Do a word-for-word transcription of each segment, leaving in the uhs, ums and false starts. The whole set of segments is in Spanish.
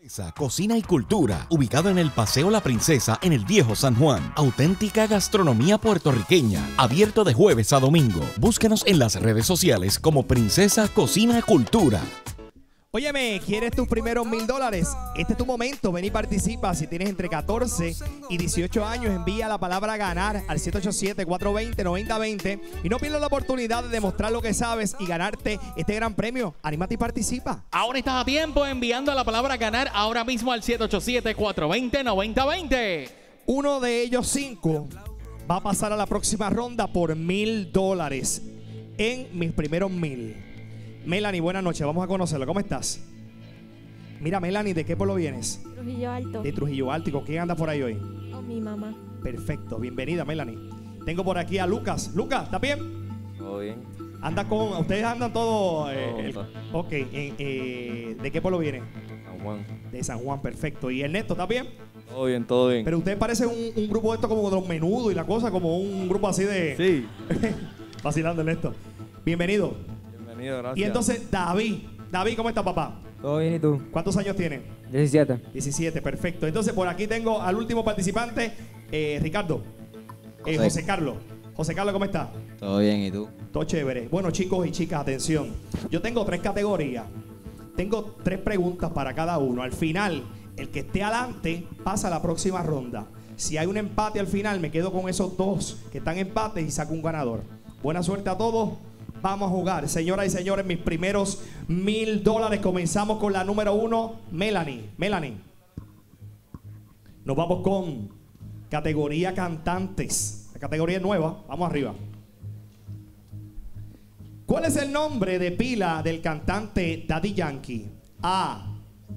Princesa Cocina y Cultura, ubicado en el Paseo La Princesa en el Viejo San Juan. Auténtica gastronomía puertorriqueña, abierto de jueves a domingo. Búscanos en las redes sociales como Princesa Cocina y Cultura. Óyeme, ¿quieres tus primeros mil dólares? Este es tu momento, ven y participa. Si tienes entre catorce y dieciocho años, envía la palabra ganar al siete ocho siete, cuatro dos cero, nueve cero dos cero y no pierdas la oportunidad de demostrar lo que sabes y ganarte este gran premio. Anímate y participa. Ahora estás a tiempo enviando la palabra ganar ahora mismo al siete ocho siete, cuatro dos cero, nueve cero dos cero. Uno de ellos cinco va a pasar a la próxima ronda por mil dólares en mis primeros mil. Melanie, buenas noches, vamos a conocerla. ¿Cómo estás? Mira, Melanie, ¿de qué pueblo vienes? Trujillo Alto. De Trujillo Alto. ¿Y con quién anda por ahí hoy? Con mi mamá. Perfecto, bienvenida, Melanie. Tengo por aquí a Lucas. Lucas, ¿está bien? Todo bien. Anda con... Ustedes andan todos... Eh, Todo, el- ok, eh, eh, ¿de qué pueblo vienen? San Juan. De San Juan, perfecto. ¿Y Ernesto, está bien? Todo bien, todo bien. Pero ustedes parecen un, un grupo de esto como de los menudos y la cosa, como un grupo así de... Sí. Vacilando, Ernesto. Bienvenido. Bienvenido, gracias. Y entonces, David. David, ¿cómo está, papá? Todo bien, ¿y tú? ¿Cuántos años tiene? diecisiete. diecisiete, perfecto. Entonces, por aquí tengo al último participante, eh, Ricardo. Eh, José. José Carlos. José Carlos, ¿cómo está? Todo bien, ¿y tú? Todo chévere. Bueno, chicos y chicas, atención. Yo tengo tres categorías. Tengo tres preguntas para cada uno. Al final, el que esté adelante pasa a la próxima ronda. Si hay un empate al final, me quedo con esos dos que están empates y saco un ganador. Buena suerte a todos. Vamos a jugar. Señoras y señores, mis primeros mil dólares. Comenzamos con la número uno, Melanie. Melanie. Nos vamos con categoría cantantes. La categoría es nueva. Vamos arriba. ¿Cuál es el nombre de pila del cantante Daddy Yankee? A.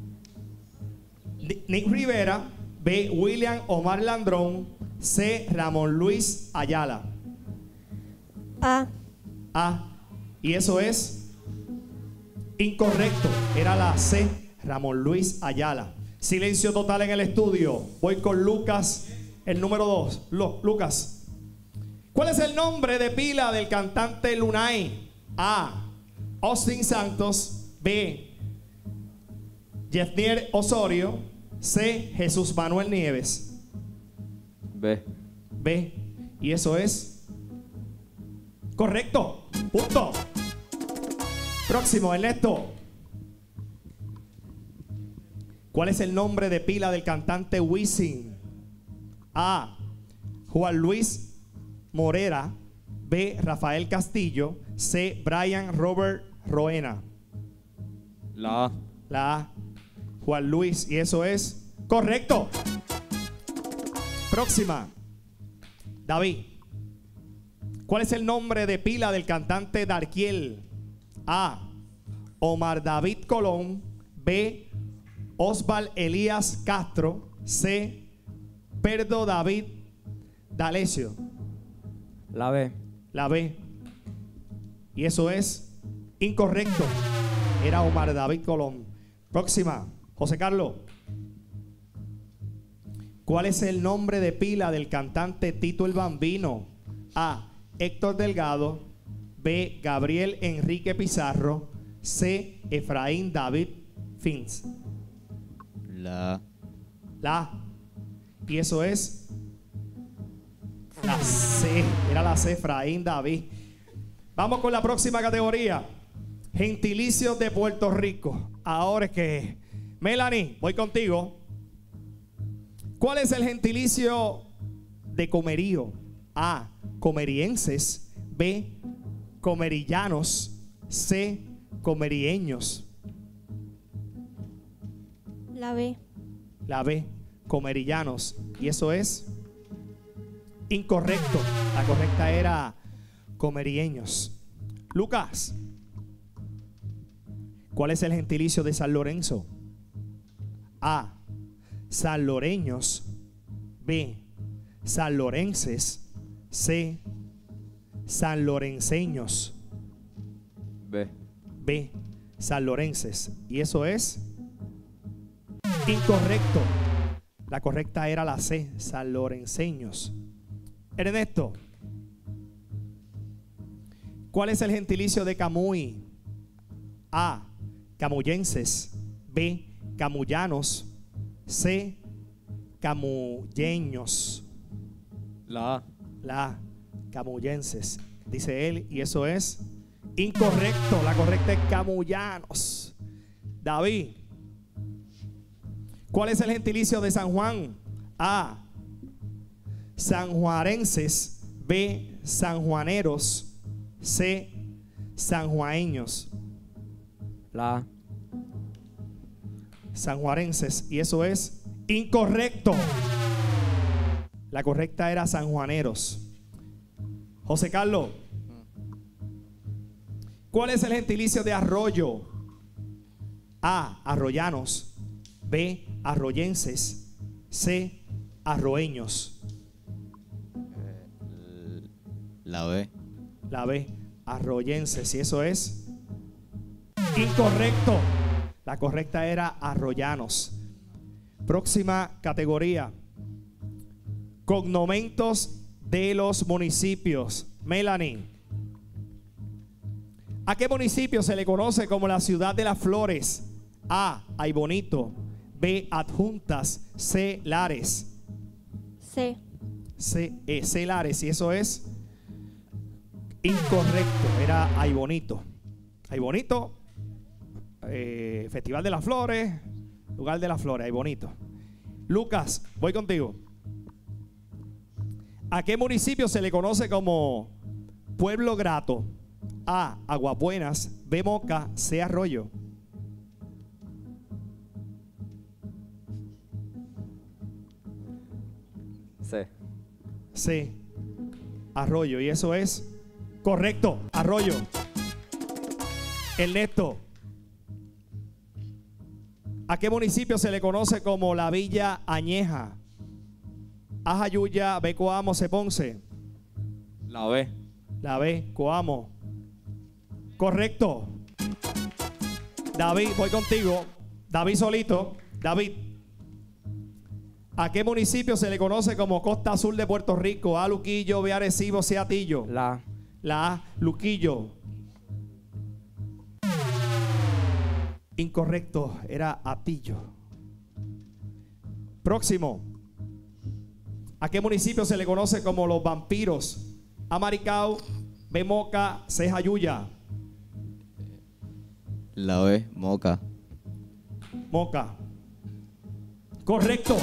Nick Rivera. B. William Omar Landrón. C. Ramón Luis Ayala. A. A. Y eso es incorrecto. Era la C. Ramón Luis Ayala. Silencio total en el estudio. Voy con Lucas, el número dos. Lucas. ¿Cuál es el nombre de pila del cantante Lunay? A. Austin Santos. B. Yefnier Osorio. C. Jesús Manuel Nieves. B. B. Y eso es correcto. Punto. Próximo, Ernesto. ¿Cuál es el nombre de pila del cantante Wisin? A. Juan Luis Morera. B. Rafael Castillo. C. Brian Robert Roena. La A. La A. Juan Luis. Y eso es correcto. Próxima. David. ¿Cuál es el nombre de pila del cantante Darkiel? A. Omar David Colón. B. Osval Elías Castro. C. Perdo David D'Alessio. La B. La B. Y eso es incorrecto. Era Omar David Colón. Próxima. José Carlos. ¿Cuál es el nombre de pila del cantante Tito el Bambino? A. Héctor Delgado. B. Gabriel Enrique Pizarro. C. Efraín David Fins. La La A. Y eso es la C. Era la C. Efraín David. Vamos con la próxima categoría. Gentilicios de Puerto Rico. Ahora es que Melanie, voy contigo. ¿Cuál es el gentilicio de Comerío? A. Comerienses. B. Comerillanos. C. Comerieños. La B. La B. Comerillanos. Y eso es incorrecto. La correcta era comerieños. Lucas. ¿Cuál es el gentilicio de San Lorenzo? A. Sanloreños. B. Sanlorenses. C. Sanlorenseños. B. B. Sanlorenses. Y eso es incorrecto. La correcta era la C. Sanlorenseños. Ernesto. ¿Cuál es el gentilicio de Camuy? A. Camuyenses. B. camullanos, C, camulleños. La A. La A, camullenses, dice él, y eso es incorrecto. La correcta es camullanos. David, ¿cuál es el gentilicio de San Juan? A, sanjuarenses. B, sanjuaneros. C, sanjuaeños. La A. Sanjuarenses, y eso es incorrecto. La correcta era sanjuaneros. José Carlos, ¿cuál es el gentilicio de arroyo? A, arroyanos. B, arroyenses. C, arroeños. La B. La B, arroyenses, y eso es incorrecto. La correcta era arroyanos. Próxima categoría. Cognomentos de los municipios. Melanie, ¿a qué municipio se le conoce como la ciudad de las flores? A, Aybonito. B, Adjuntas. C, Lares. C. C, eh, C, Lares, y eso es incorrecto. Era Aybonito. Aybonito, eh, Festival de las Flores, lugar de las flores, Aybonito. Lucas, voy contigo. ¿A qué municipio se le conoce como Pueblo Grato? A, Aguabuenas. B, Moca. C, Arroyo. C. C, Arroyo, y eso es correcto. Arroyo. Ernesto, ¿a qué municipio se le conoce como la Villa Añeja? A, Jayuya. B, Coamo. C, Ponce. La B. La B, Coamo. Correcto. David, voy contigo. David solito. David, ¿a qué municipio se le conoce como Costa Azul de Puerto Rico? A, Luquillo. B, Arecibo. C, Atillo. La A. La A, Luquillo. Incorrecto, era Atillo. Próximo. ¿A qué municipio se le conoce como los vampiros? A, Maricao. B, Moca. C, Jayuya. La B. Moca. Moca. Correcto.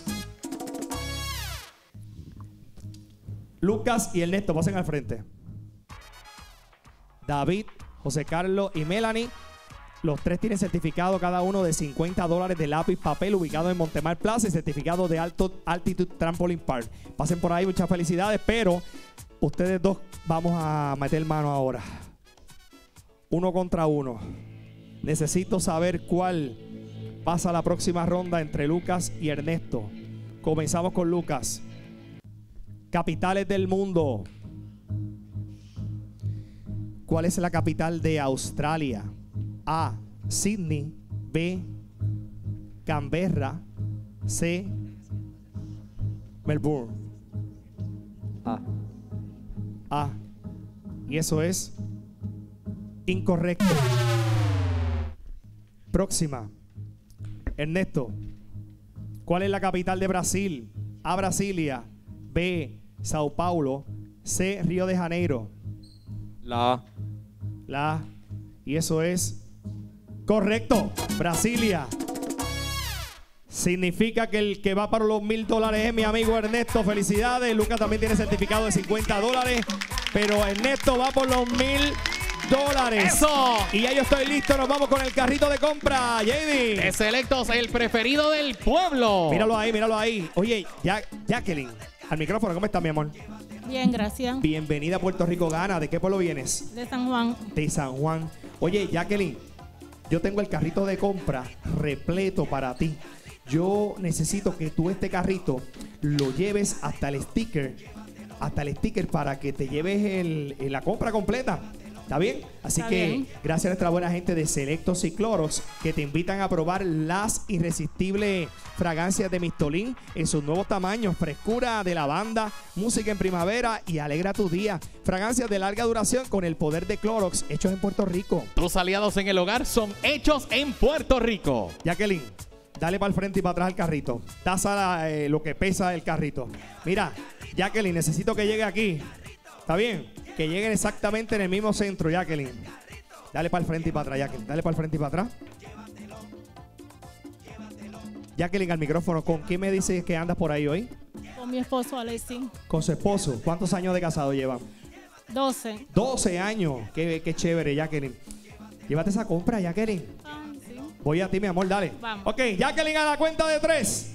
Lucas y Ernesto, pasen al frente. David, José Carlos y Melanie, los tres tienen certificado cada uno de cincuenta dólares de lápiz papel, ubicado en Montemar Plaza, y certificado de Alto Altitude Trampoline Park. Pasen por ahí, muchas felicidades, pero ustedes dos vamos a meter mano ahora. Uno contra uno. Necesito saber cuál pasa a la próxima ronda entre Lucas y Ernesto. Comenzamos con Lucas. Capitales del mundo. ¿Cuál es la capital de Australia? A, Sydney. B, Canberra. C, Melbourne. A. A. Y eso es incorrecto. Próxima. Ernesto, ¿cuál es la capital de Brasil? A, Brasilia. B, Sao Paulo. C, Río de Janeiro. La A. La A. Y eso es correcto. Brasilia. Significa que el que va para los mil dólares es mi amigo Ernesto. Felicidades. Lucas también tiene certificado de cincuenta dólares. Pero Ernesto va por los mil dólares. ¡Eso! Y ya yo estoy listo. Nos vamos con el carrito de compra. J D. De Selectos, el preferido del pueblo. Míralo ahí, míralo ahí. Oye, ya, Jacqueline, al micrófono. ¿Cómo estás, mi amor? Bien, gracias. Bienvenida a Puerto Rico Gana. ¿De qué pueblo vienes? De San Juan. De San Juan. Oye, Jacqueline, yo tengo el carrito de compra repleto para ti. Yo necesito que tú este carrito lo lleves hasta el sticker, hasta el sticker para que te lleves el, la compra completa. ¿Está bien? Así Está que bien. gracias a nuestra buena gente de Selectos y Clorox, que te invitan a probar las irresistibles fragancias de Mistolín en sus nuevos tamaños: frescura de lavanda, música en primavera y alegra tu día. Fragancias de larga duración con el poder de Clorox, hechos en Puerto Rico. Tus aliados en el hogar son hechos en Puerto Rico. Jacqueline, Dale para el frente y para atrás el carrito. Tasa la, eh, lo que pesa el carrito. Mira, Jacqueline, necesito que llegue aquí. ¿Está bien? Que lleguen exactamente en el mismo centro, Jacqueline. Dale para el frente y para atrás, Jacqueline. Dale para el frente y para atrás. Jacqueline, al micrófono. ¿Con quién me dices que andas por ahí hoy? Con mi esposo Alexis. Con su esposo. ¿Cuántos años de casado llevan? doce. doce años. Qué, qué chévere, Jacqueline. Llévate esa compra, Jacqueline. Ah, sí. Voy a ti, mi amor, dale. Vamos. Ok, Jacqueline a la cuenta de tres.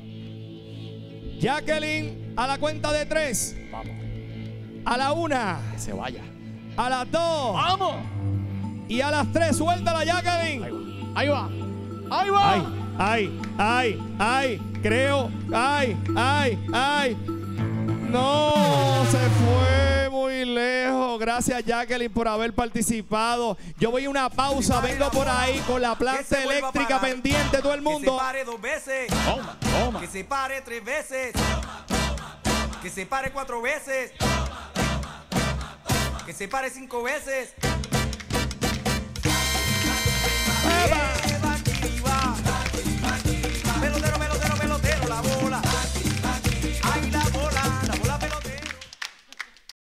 Jacqueline a la cuenta de tres. Vamos. A la una. Que se vaya. A las dos. ¡Vamos! Y a las tres. Suéltala, Jacqueline. Ahí va. Ahí va. Ay, ay, ay, ay. Creo. Ay, ay, ay. No, se fue muy lejos. Gracias, Jacqueline, por haber participado. Yo voy a una pausa. Vengo por ahí con la planta eléctrica pendiente. Todo el mundo. Que se pare dos veces. Toma, toma. Que se pare tres veces. Que se pare cuatro veces. Que se pare cinco veces.